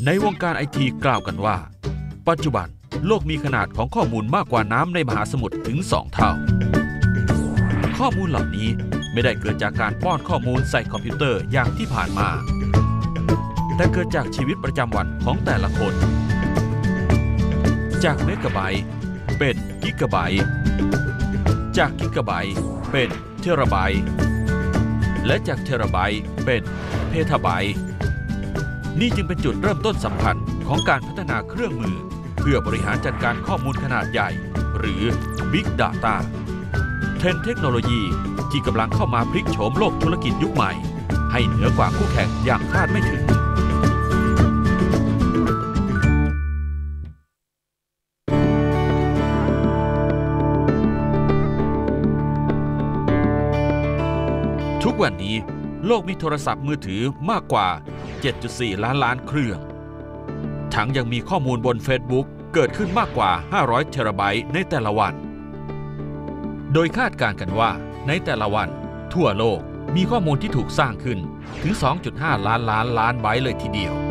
ในวงการไอทีกล่าวกันว่าปัจจุบันโลกมีขนาดของข้อมูลมากกว่าน้ำในมหาสมุทรถึง2 เท่าข้อมูลเหล่านี้ไม่ได้เกิดจากการป้อนข้อมูลใส่คอมพิวเตอร์อย่างที่ผ่านมาแต่เกิดจากชีวิตประจำวันของแต่ละคนจากเมกะไบต์เป็นกิกะไบต์จากกิกะไบต์เป็นเทราไบต์และจากเทราไบต์เป็นเพทาไบต์นี่จึงเป็นจุดเริ่มต้นสำคัญของการพัฒนาเครื่องมือเพื่อบริหารจัดการข้อมูลขนาดใหญ่หรือ Big Data เทรนด์เทคโนโลยีที่กำลังเข้ามาพลิกโฉมโลกธุรกิจยุคใหม่ให้เหนือกว่าคู่แข่งอย่างคาดไม่ถึงทุกวันนี้โลกมีโทรศัพท์มือถือมากกว่า 7.4 ล้านเครื่องทั้งยังมีข้อมูลบน Facebook เกิดขึ้นมากกว่า500เทราไบต์ในแต่ละวันโดยคาดการณ์กันว่าในแต่ละวันทั่วโลกมีข้อมูลที่ถูกสร้างขึ้นถึง 2.5 ล้านไบต์เลยทีเดียว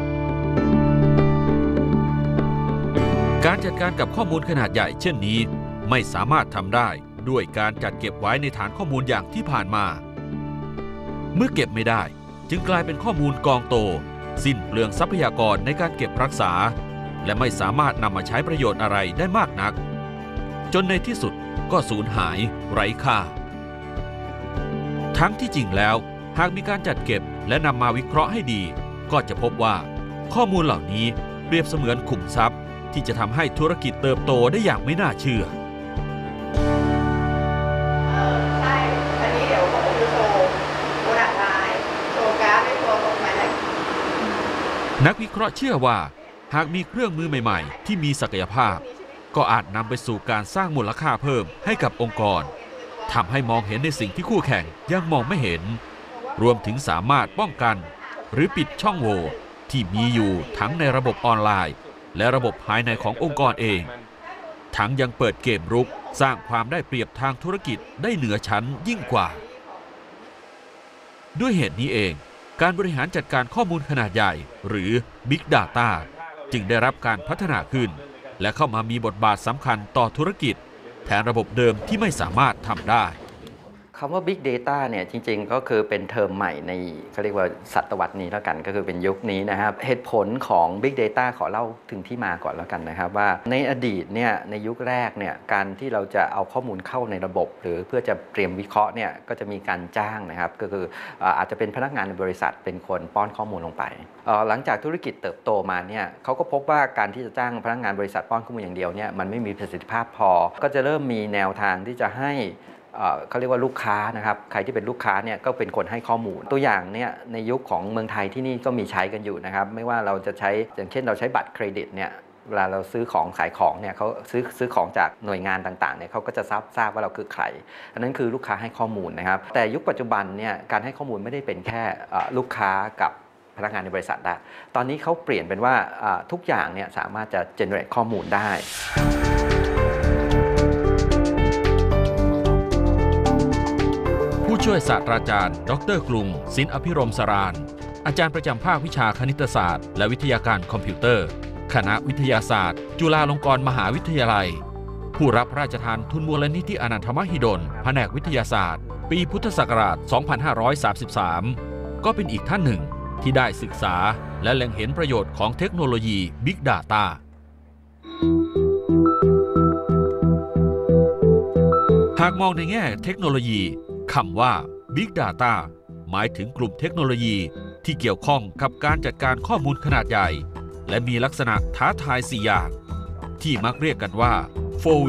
การจัดการกับข้อมูลขนาดใหญ่เช่นนี้ไม่สามารถทำได้ด้วยการจัดเก็บไว้ในฐานข้อมูลอย่างที่ผ่านมาเมื่อเก็บไม่ได้จึงกลายเป็นข้อมูลกองโตสิ้นเปลืองทรัพยากรในการเก็บรักษาและไม่สามารถนำมาใช้ประโยชน์อะไรได้มากนักจนในที่สุดก็สูญหายไร้ค่าทั้งที่จริงแล้วหากมีการจัดเก็บและนำมาวิเคราะห์ให้ดีก็จะพบว่าข้อมูลเหล่านี้เปรียบเสมือนขุมทรัพย์ที่จะทำให้ธุรกิจเติบโตได้อย่างไม่น่าเชื่อนักวิเคราะห์เชื่อว่าหากมีเครื่องมือใหม่ๆที่มีศักยภาพก็อาจนำไปสู่การสร้างมูลค่าเพิ่มให้กับองค์กรทำให้มองเห็นในสิ่งที่คู่แข่งยังมองไม่เห็นรวมถึงสามารถป้องกันหรือปิดช่องโหว่ที่มีอยู่ทั้งในระบบออนไลน์และระบบภายในขององค์กรเองทั้งยังเปิดเกมรุกสร้างความได้เปรียบทางธุรกิจได้เหนือชั้นยิ่งกว่าด้วยเหตุนี้เองการบริหารจัดการข้อมูลขนาดใหญ่หรือ Big Data จึงได้รับการพัฒนาขึ้นและเข้ามามีบทบาทสำคัญต่อธุรกิจแทนระบบเดิมที่ไม่สามารถทำได้คำว่า Big Data เนี่ยจริงๆก็คือเป็นเทอมใหม่ในเขาเรียกว่าศตวรรษนี้แล้วกันก็คือเป็นยุคนี้นะครับเหตุผลของ Big Data ขอเล่าถึงที่มาก่อนแล้วกันนะครับว่าในอดีตเนี่ยในยุคแรกเนี่ยการที่เราจะเอาข้อมูลเข้าในระบบหรือเพื่อจะเตรียมวิเคราะห์เนี่ยก็จะมีการจ้างนะครับก็คืออาจจะเป็นพนักงานในบริษัทเป็นคนป้อนข้อมูลลงไปหลังจากธุรกิจเติบโตมาเนี่ยเขาก็พบว่าการที่จะจ้างพนักงานบริษัทป้อนข้อมูลอย่างเดียวเนี่ยมันไม่มีประสิทธิภาพพอก็จะเริ่มมีแนวทางที่จะให้เขาเรียกว่าลูกค้านะครับใครที่เป็นลูกค้าเนี่ยก็เป็นคนให้ข้อมูลตัวอย่างเนี่ยในยุคของเมืองไทยที่นี่ก็มีใช้กันอยู่นะครับไม่ว่าเราจะใช้อย่างเช่นเราใช้บัตรเครดิตเนี่ยเวลาเราซื้อของขายของเนี่ยเขาซื้อของจากหน่วยงานต่างๆเนี่ยเขาก็จะทราบว่าเราคือใครอันนั้นคือลูกค้าให้ข้อมูลนะครับแต่ยุคปัจจุบันเนี่ยการให้ข้อมูลไม่ได้เป็นแค่ลูกค้ากับพนักงานในบริษัทได้ตอนนี้เขาเปลี่ยนเป็นว่าทุกอย่างเนี่ยสามารถจะ generate ข้อมูลได้ผู้ช่วยศาสตราจารย์ดร.กรุงศิลป์อภิรมย์สราญอาจารย์ประจำภาควิชาคณิตศาสตร์และวิทยาการคอมพิวเตอร์คณะวิทยาศาสตร์จุฬาลงกรณ์มหาวิทยาลัยผู้รับพระราชทานทุนมูลนิธิอนันทมหิดลแผนกวิทยาศาสตร์ปีพุทธศักราช 2533 ก็เป็นอีกท่านหนึ่งที่ได้ศึกษาและเล็งเห็นประโยชน์ของเทคโนโลยี Big Data หากมองในแง่เทคโนโลยีคำว่า Big Data หมายถึงกลุ่มเทคโนโลยีที่เกี่ยวข้องกับการจัดการข้อมูลขนาดใหญ่และมีลักษณะท้าทาย4อย่างที่มักเรียกกันว่า 4V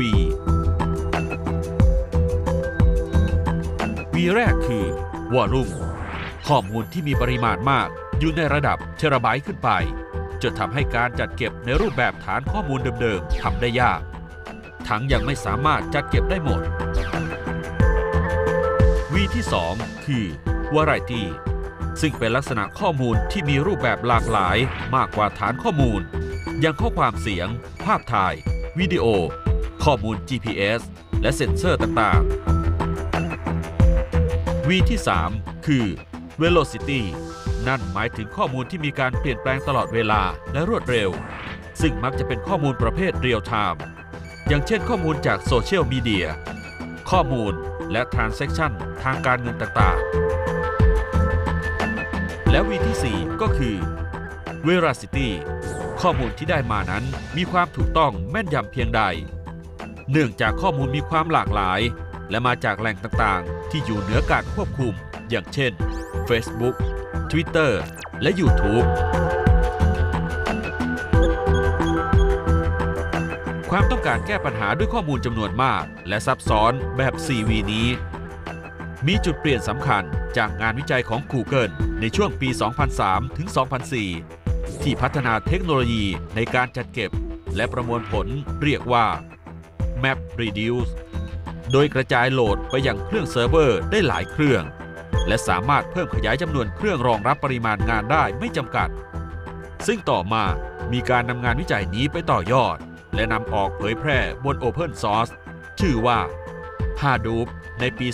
V แรกคือ Volume ข้อมูลที่มีปริมาณมากอยู่ในระดับเทราไบต์ขึ้นไปจนทำให้การจัดเก็บในรูปแบบฐานข้อมูลเดิมๆทำได้ยากทั้งยังไม่สามารถจัดเก็บได้หมดV ที่2คือ Variety ซึ่งเป็นลักษณะข้อมูลที่มีรูปแบบหลากหลายมากกว่าฐานข้อมูลอย่างข้อความเสียงภาพถ่ายวิดีโอข้อมูล GPS และเซ็นเซอร์ต่างๆ V ที่3คือ Velocity นั่นหมายถึงข้อมูลที่มีการเปลี่ยนแปลงตลอดเวลาและรวดเร็วซึ่งมักจะเป็นข้อมูลประเภทเรียลไทม์อย่างเช่นข้อมูลจากโซเชียลมีเดียข้อมูลและ Transaction ทางการเงินต่างๆและวีที่ 4 ก็คือ Veracity ข้อมูลที่ได้มานั้นมีความถูกต้องแม่นยำเพียงใดเนื่องจากข้อมูลมีความหลากหลายและมาจากแหล่งต่างๆที่อยู่เหนือการควบคุมอย่างเช่น Facebook Twitter และ YouTube ความต้องการแก้ปัญหาด้วยข้อมูลจำนวนมากและซับซ้อนแบบ 4V นี้มีจุดเปลี่ยนสำคัญจากงานวิจัยของ Google ในช่วงปี 2003 ถึง 2004 ที่พัฒนาเทคโนโลยีในการจัดเก็บและประมวลผลเรียกว่า Map Reduce โดยกระจายโหลดไปยังเครื่องเซิร์ฟเวอร์ได้หลายเครื่องและสามารถเพิ่มขยายจำนวนเครื่องรองรับปริมาณงานได้ไม่จำกัดซึ่งต่อมามีการนำงานวิจัยนี้ไปต่อยอดและนำออกเผยแพร่บน Open Source ชื่อว่า Hadoop ในปี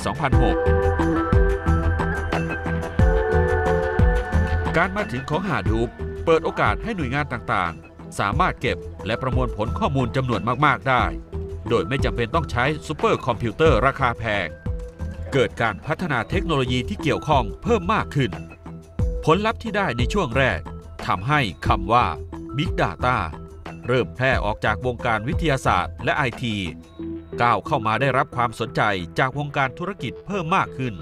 2006 การมาถึงของ Hadoop เปิดโอกาสให้หน่วยงานต่างๆสามารถเก็บและประมวลผลข้อมูลจำนวนมากๆได้โดยไม่จำเป็นต้องใช้ซูเปอร์คอมพิวเตอร์ราคาแพงเกิดการพัฒนาเทคโนโลยีที่เกี่ยวข้องเพิ่มมากขึ้นผลลัพธ์ที่ได้ในช่วงแรกทำให้คำว่า Big Data เริ่มแพร่ออกจากวงการวิทยาศาสตร์และ IT ก้าวเข้ามาได้รับความสนใจจากวงการธุรกิจเพิ่มมากขึ้น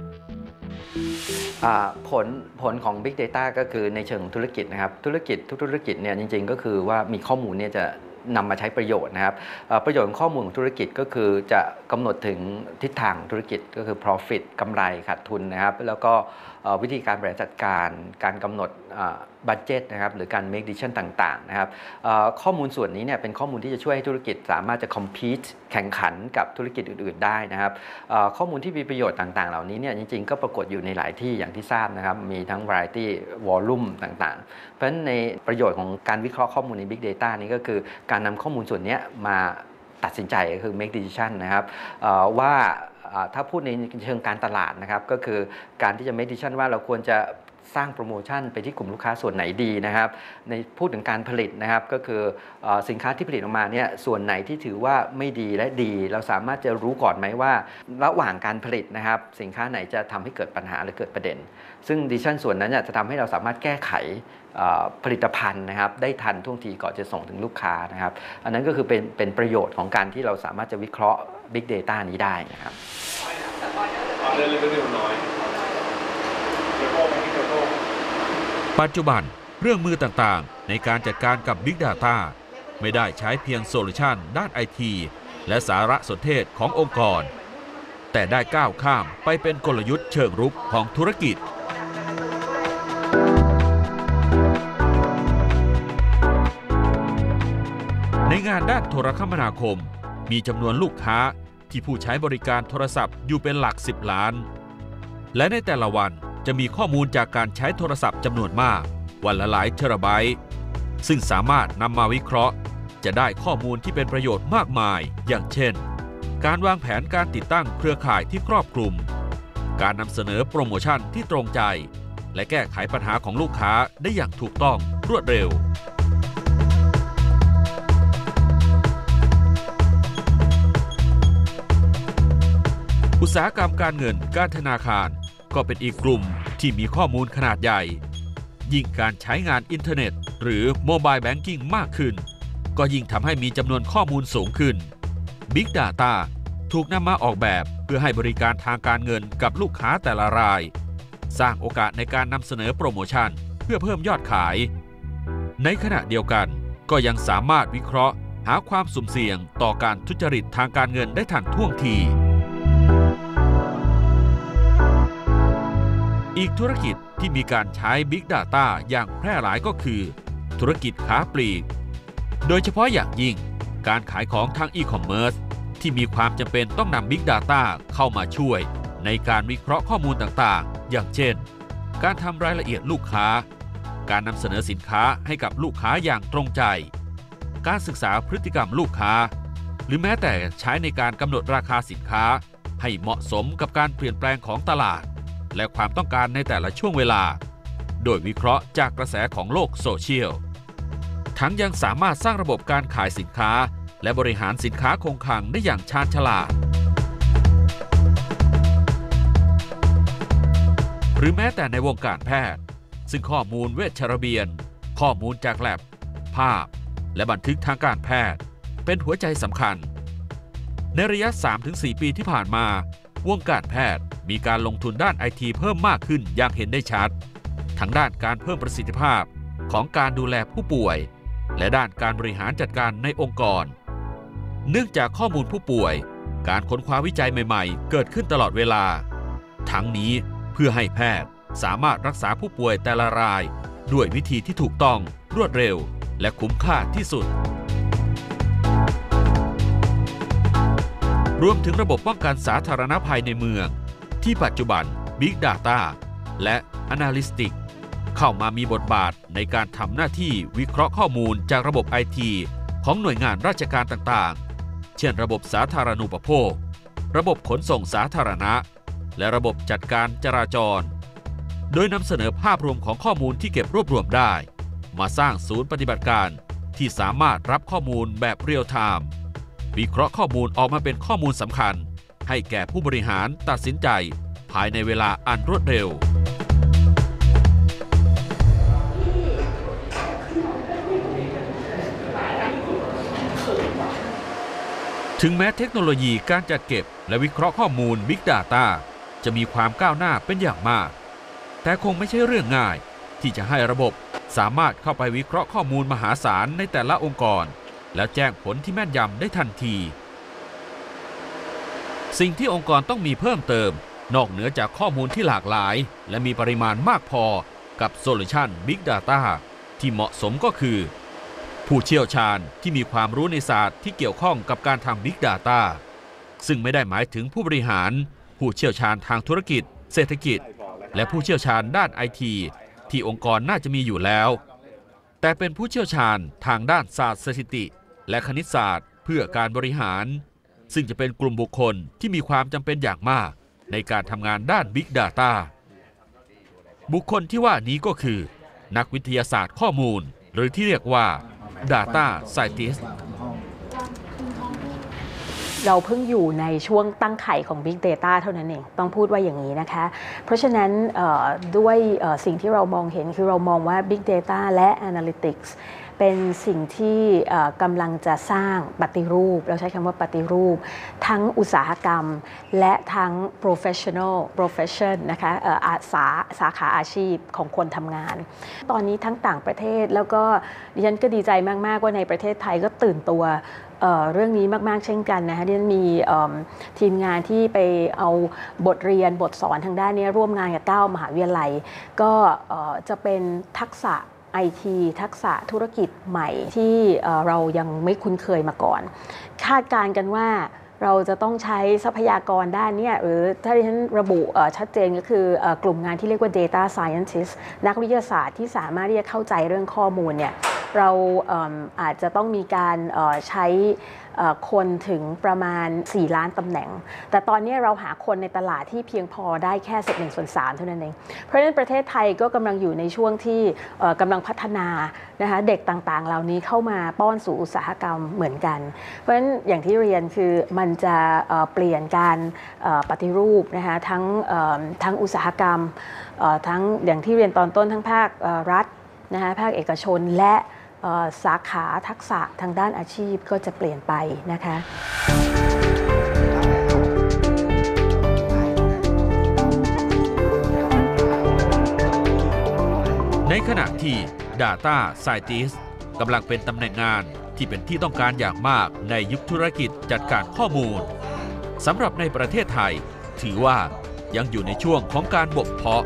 ผลของ Big Data ก็คือในเชิงธุรกิจนะครับธุรกิจทุกธุรกิจเนี่ยจริงๆก็คือว่ามีข้อมูลเนี่ยจะนำมาใช้ประโยชน์นะครับประโยชน์ของข้อมูลของธุรกิจก็คือจะกำหนดถึงทิศทางธุรกิจก็คือ profit กำไรขาดทุนนะครับแล้วก็วิธีการบริหารจัดการการกำหนดบัดเจ็ตนะครับหรือการ make decision ต่างๆนะครับข้อมูลส่วนนี้เนี่ยเป็นข้อมูลที่จะช่วยให้ธุรกิจสามารถจะ compete แข่งขันกับธุรกิจอื่นๆได้นะครับข้อมูลที่มีประโยชน์ต่างๆเหล่านี้เนี่ยจริงๆก็ปรากฏอยู่ในหลายที่อย่างที่ทราบนะครับมีทั้ง variety volume ต่างๆเพราะฉะนั้นในประโยชน์ของการวิเคราะห์ข้อมูลใน Big Data นี้ก็คือการนำข้อมูลส่วนนี้มาตัดสินใจก็คือ make decision นะครับว่าถ้าพูดในเชิงการตลาดนะครับก็คือการที่จะ make decision ว่าเราควรจะสร้างโปรโมชั่นไปที่กลุ่มลูกค้าส่วนไหนดีนะครับในพูดถึงการผลิตนะครับก็คือสินค้าที่ผลิตออกมาเนี่ยส่วนไหนที่ถือว่าไม่ดีและดีเราสามารถจะรู้ก่อนไหมว่าระหว่างการผลิตนะครับสินค้าไหนจะทำให้เกิดปัญหาหรือเกิดประเด็นซึ่ง decision ส่วนนั้นจะทำให้เราสามารถแก้ไขผลิตภัณฑ์นะครับได้ทันท่วงทีก่อนจะส่งถึงลูกค้านะครับอันนั้นก็คือเป็นประโยชน์ของการที่เราสามารถจะวิเคราะห์ Big Data นี้ได้นะครับปัจจุบันเรื่องมือต่างๆในการจัดการกับ Big Data ไม่ได้ใช้เพียงโซลูชันด้าน IT และสารสนเทศขององค์กรแต่ได้ก้าวข้ามไปเป็นกลยุทธ์เชิงรุกของธุรกิจในงานด้านโทรคมนาคมมีจำนวนลูกค้าที่ผู้ใช้บริการโทรศัพท์อยู่เป็นหลัก10 ล้านและในแต่ละวันจะมีข้อมูลจากการใช้โทรศัพท์จำนวนมากวันละหลายเทราไบต์ซึ่งสามารถนำมาวิเคราะห์จะได้ข้อมูลที่เป็นประโยชน์มากมายอย่างเช่นการวางแผนการติดตั้งเครือข่ายที่ครอบคลุมการนำเสนอโปรโมชั่นที่ตรงใจและแก้ไขปัญหาของลูกค้าได้อย่างถูกต้องรวดเร็วอุตสาหกรรมการเงินการธนาคารก็เป็นอีกกลุ่มที่มีข้อมูลขนาดใหญ่ยิ่งการใช้งานอินเทอร์เน็ตหรือโมบายแบงกิ้งมากขึ้นก็ยิ่งทำให้มีจำนวนข้อมูลสูงขึ้น Big Data ถูกนำมาออกแบบเพื่อให้บริการทางการเงินกับลูกค้าแต่ละรายสร้างโอกาสในการนำเสนอโปรโมชั่นเพื่อเพิ่มยอดขายในขณะเดียวกันก็ยังสามารถวิเคราะห์หาความสุ่มเสี่ยงต่อการทุจริตทางการเงินได้ทันท่วงทีอีกธุรกิจที่มีการใช้ Big Data อย่างแพร่หลายก็คือธุรกิจค้าปลีกโดยเฉพาะอย่างยิ่งการขายของทางอีคอมเมิร์ซที่มีความจำเป็นต้องนำ Big Data เข้ามาช่วยในการวิเคราะห์ข้อมูลต่างๆอย่างเช่นการทำรายละเอียดลูกค้าการนำเสนอสินค้าให้กับลูกค้าอย่างตรงใจการศึกษาพฤติกรรมลูกค้าหรือแม้แต่ใช้ในการกำหนดราคาสินค้าให้เหมาะสมกับการเปลี่ยนแปลงของตลาดและความต้องการในแต่ละช่วงเวลาโดยวิเคราะห์จากกระแสของโลกโซเชียลทั้งยังสามารถสร้างระบบการขายสินค้าและบริหารสินค้าคงคลังได้อย่างชาญฉลาดหรือแม้แต่ในวงการแพทย์ซึ่งข้อมูลเวชระเบียนข้อมูลจากแลบภาพและบันทึกทางการแพทย์เป็นหัวใจสำคัญในระยะ 3-4 ปีที่ผ่านมาวงการแพทย์มีการลงทุนด้านไอทีเพิ่มมากขึ้นอย่างเห็นได้ชัดทั้งด้านการเพิ่มประสิทธิภาพของการดูแลผู้ป่วยและด้านการบริหารจัดการในองค์กรเนื่องจากข้อมูลผู้ป่วยการค้นคว้าวิจัยใหม่ๆเกิดขึ้นตลอดเวลาทั้งนี้เพื่อให้แพทย์สามารถรักษาผู้ป่วยแต่ละรายด้วยวิธีที่ถูกต้องรวดเร็วและคุ้มค่าที่สุดรวมถึงระบบป้องกันสาธารณภัยในเมืองที่ปัจจุบัน Big Data และ Analytics เข้ามามีบทบาทในการทำหน้าที่วิเคราะห์ข้อมูลจากระบบ IT ของหน่วยงานราชการต่างๆเช่นระบบสาธารณูปโภคระบบขนส่งสาธารณะและระบบจัดการจราจรโดยนำเสนอภาพรวมของข้อมูลที่เก็บรวบรวมได้มาสร้างศูนย์ปฏิบัติการที่สามารถรับข้อมูลแบบเรียลไทม์วิเคราะห์ข้อมูลออกมาเป็นข้อมูลสำคัญให้แก่ผู้บริหารตัดสินใจภายในเวลาอันรวดเร็วถึงแม้เทคโนโลยีการจัดเก็บและวิเคราะห์ข้อมูล Big Data จะมีความก้าวหน้าเป็นอย่างมากแต่คงไม่ใช่เรื่องง่ายที่จะให้ระบบสามารถเข้าไปวิเคราะห์ข้อมูลมหาศาลในแต่ละองค์กรแล้วแจ้งผลที่แม่นยำได้ทันทีสิ่งที่องค์กรต้องมีเพิ่มเติมนอกเหนือจากข้อมูลที่หลากหลายและมีปริมาณมากพอกับโซลูชัน Big Data ที่เหมาะสมก็คือผู้เชี่ยวชาญที่มีความรู้ในศาสตร์ที่เกี่ยวข้องกับการทำ Big Data ซึ่งไม่ได้หมายถึงผู้บริหารผู้เชี่ยวชาญทางธุรกิจเศรษฐกิจและผู้เชี่ยวชาญด้าน IT ที่องค์กรน่าจะมีอยู่แล้วแต่เป็นผู้เชี่ยวชาญทางด้านศาสตร์สถิติและคณิตศาสตร์เพื่อการบริหารซึ่งจะเป็นกลุ่มบุคคลที่มีความจำเป็นอย่างมากในการทำงานด้าน Big Data บุคคลที่ว่านี้ก็คือนักวิทยาศาสตร์ข้อมูลหรือที่เรียกว่า Data Scientist เราเพิ่งอยู่ในช่วงตั้งไข่ของ Big Data เท่านั้นเองต้องพูดว่าอย่างนี้นะคะเพราะฉะนั้นด้วยสิ่งที่เรามองเห็นคือเรามองว่า Big Data และ Analytics เป็นสิ่งที่กำลังจะสร้างปฏิรูปเราใช้คำว่าปฏิรูปทั้งอุตสาหกรรมและทั้ง profession นะคะสาขาอาชีพของคนทำงานตอนนี้ทั้งต่างประเทศแล้วก็ดิฉันก็ดีใจมากๆว่าในประเทศไทยก็ตื่นตัวเรื่องนี้มากๆเช่นกันนะคะดิฉันมีทีมงานที่ไปเอาบทเรียนบทสอนทางด้านนี้ร่วมงานกับ9 มหาวิทยาลัยก็จะเป็นทักษะIT ทักษะธุรกิจใหม่ที่เรายังไม่คุ้นเคยมาก่อนคาดการณ์กันว่าเราจะต้องใช้ทรัพยากรด้านนี้หรือถ้าที่ฉันระบุชัดเจนก็คือกลุ่มงานที่เรียกว่า Data Scientist นักวิทยาศาสตร์ที่สามารถที่จะเข้าใจเรื่องข้อมูลเนี่ยเราอาจจะต้องมีการใช้คนถึงประมาณ4 ล้านตำแหน่งแต่ตอนนี้เราหาคนในตลาดที่เพียงพอได้แค่1/3เท่านั้นเองเพราะฉะนั้นประเทศไทยก็กำลังอยู่ในช่วงที่กำลังพัฒนานะคะเด็กต่างๆเหล่านี้เข้ามาป้อนสู่อุตสาหกรรมเหมือนกันเพราะฉะนั้นอย่างที่เรียนคือมันจะเปลี่ยนการปฏิรูปนะคะทั้งอุตสาหกรรมทั้งอย่างที่เรียนตอนต้นทั้งภาครัฐนะคะภาคเอกชนและสาขาทักษะทางด้านอาชีพก็จะเปลี่ยนไปนะคะในขณะที่ Data Scientist กำลังเป็นตำแหน่งงานที่เป็นที่ต้องการอย่างมากในยุคธุรกิจจัดการข้อมูลสำหรับในประเทศไทยถือว่ายังอยู่ในช่วงของการบ่มเพาะ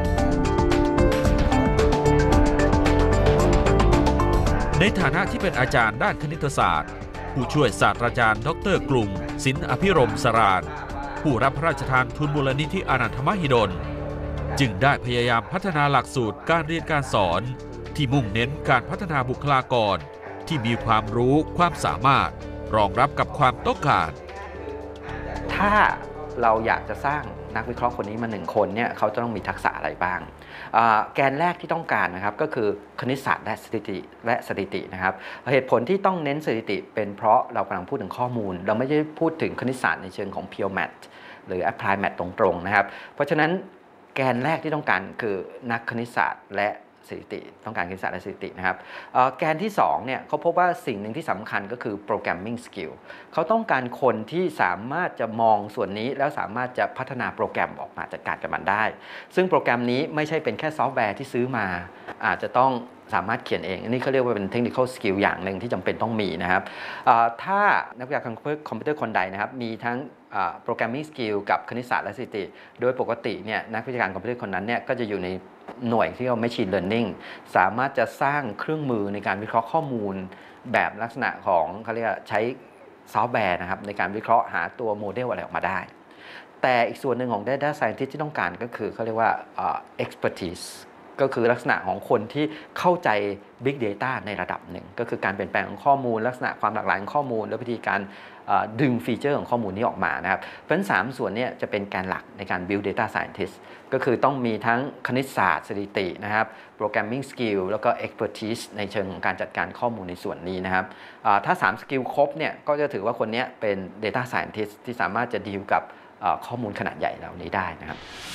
ในฐานะที่เป็นอาจารย์ด้านคณิตศาสตร์ผู้ช่วยศาสตราจารย์ดร.กลุ่มศิลป์อภิรมย์สราญผู้รับพระราชทานทุนมูลนิธิอานันทมหิดลจึงได้พยายามพัฒนาหลักสูตรการเรียนการสอนที่มุ่งเน้นการพัฒนาบุคลากรที่มีความรู้ความสามารถรองรับกับความต้องการถ้าเราอยากจะสร้างนักวิเคราะห์คนนี้มา1คนเนี่ยเขาจะต้องมีทักษะอะไรบ้างแกนแรกที่ต้องการนะครับก็คือคณิตศาสตร์และสถิตินะครับเหตุผลที่ต้องเน้นสถิติเป็นเพราะเรากำลังพูดถึงข้อมูลเราไม่ได้พูดถึงคณิตศาสตร์ในเชิงของ pure math หรือ apply math ตรงๆนะครับเพราะฉะนั้นแกนแรกที่ต้องการคือนักคณิตศาสตร์และสถิติต้องการคณิตศาสตร์และสถิตินะครับแกนที่2เนี่ยเขาพบว่าสิ่งหนึ่งที่สำคัญก็คือ programming skill เขาต้องการคนที่สามารถจะมองส่วนนี้แล้วสามารถจะพัฒนาโปรแกรมออกมาจัดการกับมันได้ซึ่งโปรแกรมนี้ไม่ใช่เป็นแค่ซอฟต์แวร์ที่ซื้อมาอาจจะต้องสามารถเขียนเองอันนี้เขาเรียกว่าเป็น technical skill อย่างหนึ่งที่จำเป็นต้องมีนะครับถ้านักวิชาการคอมพิวเตอร์คนใดนะครับมีทั้งprogramming skill กับคณิตศาสตร์และสถิติโดยปกติเนี่ยนักวิชาการคอมพิวเตอร์คนนั้นเนี่ยก็จะอยู่ในหน่วยที่เรียกว่า machine learning สามารถจะสร้างเครื่องมือในการวิเคราะห์ข้อมูลแบบลักษณะของเขาเรียกใช้ซอฟต์แวร์นะครับในการวิเคราะห์หาตัวโมเดลอะไรออกมาได้แต่อีกส่วนหนึ่งของ data scientist ที่ต้องการก็คือเขาเรียกว่าexpertise ก็คือลักษณะของคนที่เข้าใจ Big Data ในระดับหนึ่งก็คือการเปลี่ยนแปลงของข้อมูลลักษณะความหลากหลายของข้อมูลและวิธีการดึงฟีเจอร์ของข้อมูลนี้ออกมานะครับเพราะฉะนั้น3ส่วนนี้จะเป็นแกนหลักในการ build data scientist ก็คือต้องมีทั้งคณิตศาสตร์สถิตินะครับ programming skill แล้วก็ expertise ในเชิงของการจัดการข้อมูลในส่วนนี้นะครับถ้า3สกิลครบเนี่ยก็จะถือว่าคนนี้เป็น data scientist ที่สามารถจะดีลกับข้อมูลขนาดใหญ่เหล่านี้ได้นะครับ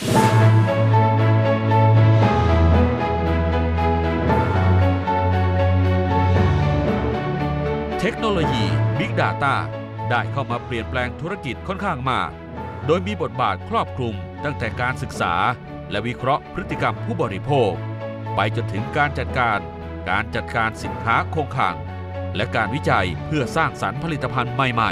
เทคโนโลยี Big Data ได้เข้ามาเปลี่ยนแปลงธุรกิจค่อนข้างมากโดยมีบทบาทครอบคลุมตั้งแต่การศึกษาและวิเคราะห์พฤติกรรมผู้บริโภคไปจนถึงการจัดการสินค้าคงคลังและการวิจัยเพื่อสร้างสรรค์ผลิตภัณฑ์ใหม่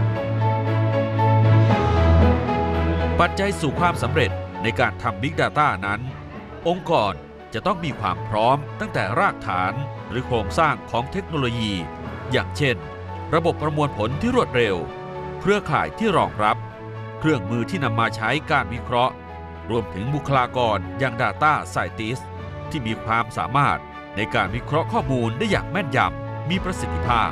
ๆปัจจัยสู่ความสำเร็จในการทำ Big Data นั้นองค์กรจะต้องมีความพร้อมตั้งแต่รากฐานหรือโครงสร้างของเทคโนโลยีอย่างเช่นระบบประมวลผลที่รวดเร็วเครือข่ายที่รองรับเครื่องมือที่นำมาใช้การวิเคราะห์รวมถึงบุคลากรอย่าง Data Scientist ที่มีความสามารถในการวิเคราะห์ข้อมูลได้อย่างแม่นยำมีประสิทธิภาพ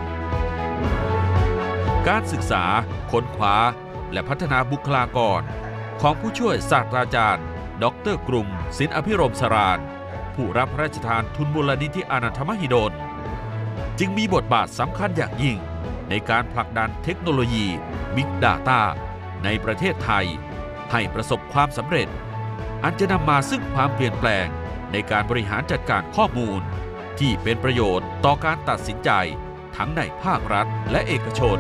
การศึกษาค้นคว้าและพัฒนาบุคลากรของผู้ช่วยศาสตราจารย์ดร.กรุงศิลป์อภิรมย์สราญผู้รับพระราชทานทุนมูลนิธิอานันทมหิดลจึงมีบทบาทสำคัญอย่างยิ่งในการผลักดันเทคโนโลยี Big Data ในประเทศไทยให้ประสบความสำเร็จอันจะนำมาซึ่งความเปลี่ยนแปลงในการบริหารจัดการข้อมูลที่เป็นประโยชน์ต่อการตัดสินใจทั้งในภาครัฐและเอกชน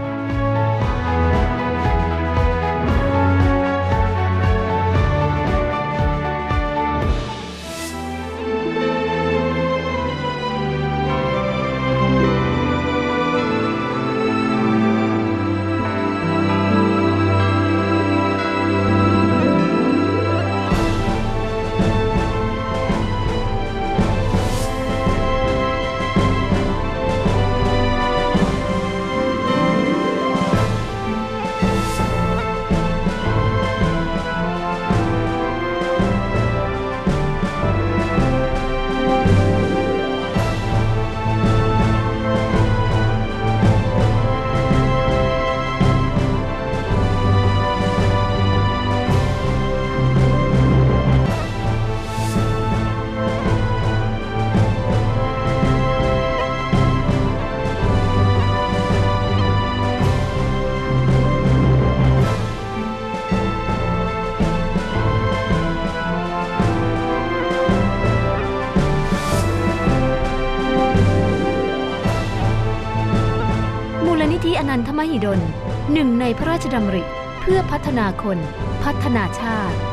อนันทมหิดลหนึ่งในพระราชดำริเพื่อพัฒนาคนพัฒนาชาติ